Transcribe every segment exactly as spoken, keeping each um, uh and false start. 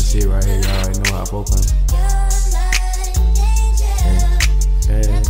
shit right here, y'all already know how I poke on it. Yeah. Yeah.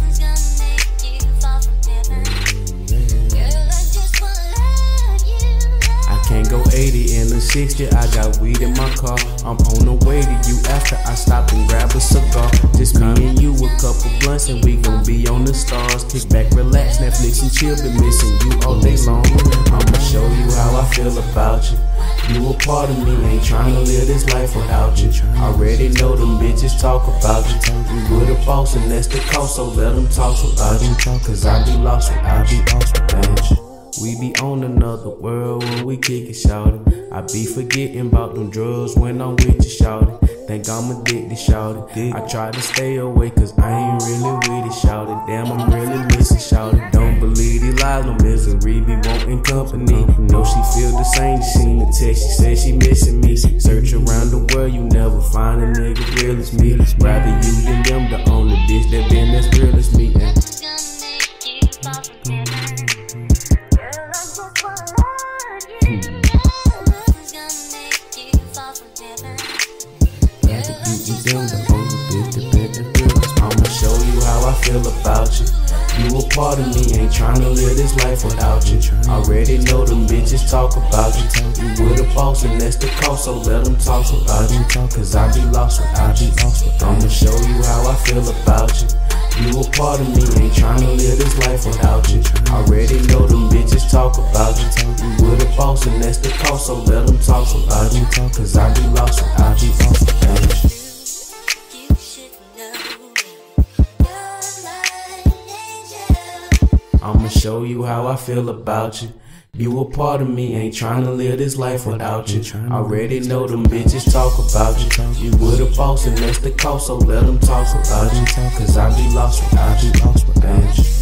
Can't go eighty in the sixty, I got weed in my car. I'm on the way to you after I stop and grab a cigar. Just me and you, a couple blunts, and we gon' be on the stars. Kick back, relax, Netflix and chill, been missing you all day long. I'ma show you how I feel about you. You a part of me, ain't tryna live this life without you. Already know them bitches talk about you. You with a boss and that's the cost, so let them talk about you. Cause I be lost without you, without you. We be on another world when we kick it, shawty. I be forgetting about them drugs when I'm with you, shawty. Think I'm addicted, shawty. I try to stay away cause I ain't really with it, shawty. Damn, I'm really missing, shawty. Don't believe these lies, no misery be wanting company. Know she feel the same, she seen the text, she said she missing me. Search around the world, you never find a nigga real as me. Rather you than them, the only bitch that been as real as me. I'ma show you how I feel about you. You a part of me, ain't tryna live this life without you. Already know them bitches talk about you. You with a boss and that's the cost, so let them talk about you. Cause I be lost without you. I'ma show you how I feel about you. You a part of me, ain't tryna live this life without you. Already know them bitches talk about you. You with a boss and that's the cost, so let them talk about you. Cause I be lost without you. I'ma show you how I feel about you. You a part of me, ain't tryna live this life without you. Already know them bitches talk about you. You with a boss and that's the cost, so let them talk about you. Cause I be lost without you.